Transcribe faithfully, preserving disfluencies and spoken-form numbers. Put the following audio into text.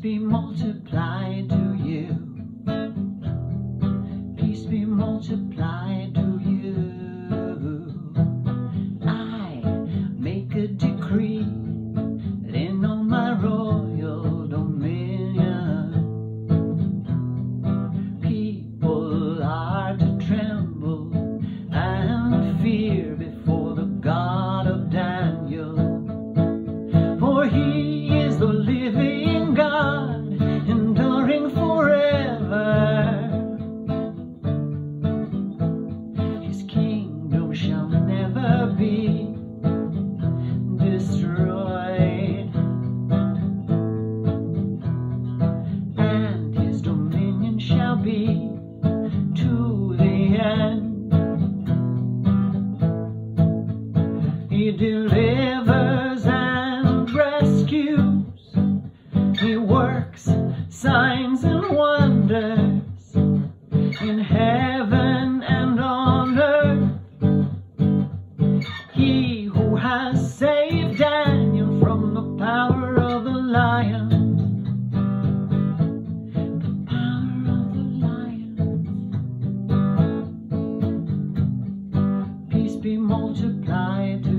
be multiplied to you. Peace be multiplied to you. I make a decree that in all my royal dominion, people are to tremble and fear before the God of Daniel. For he is the living God, enduring forever. His kingdom shall never be destroyed, and his dominion shall be to the end. He delivers and rescues. He works signs and wonders in heaven and on earth. He who has saved Daniel from the power of the lion, the power of the lion. Peace be multiplied